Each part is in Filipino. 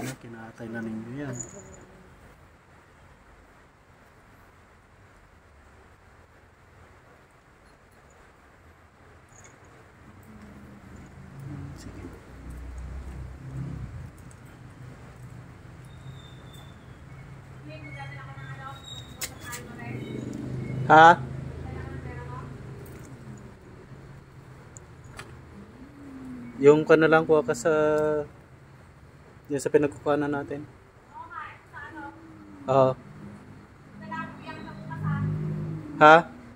Yan, kinatay na ninyo yan. Sige. Ha? Yung ka na lang kuha ka sa yung sa pinagkukuhanan natin. Oo. Ha?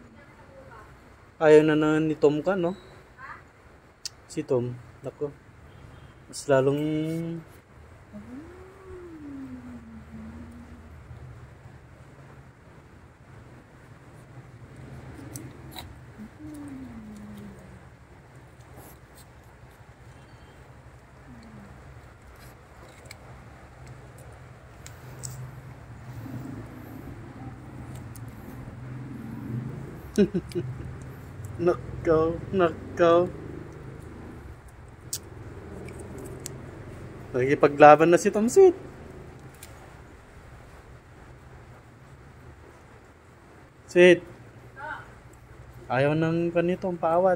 Ayaw na ni Tom ka, no? Si Tom. Nako. Mas lalong Nakaw. Nakikipaglaban na si Tom Sweet. Sweet. Ayaw ng ganito, paawat.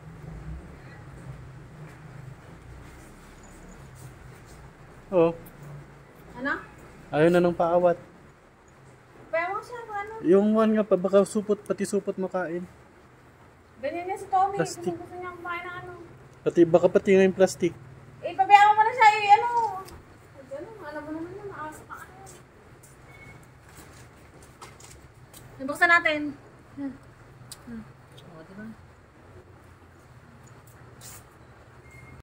Oh. Ano? Ayaw na ng paawat. Pero siya, ano? Yung one nga pa, baka supot, pati supot makain. Ganyan niya si Tommy. Plastic. Gusto niya kumain ng ano. Baka pati nga yung plastic. Eh, pabayaan mo na siya. Eh, ano? Ano? Alam mo naman yun. Naasa ka ano. Nabuksan natin.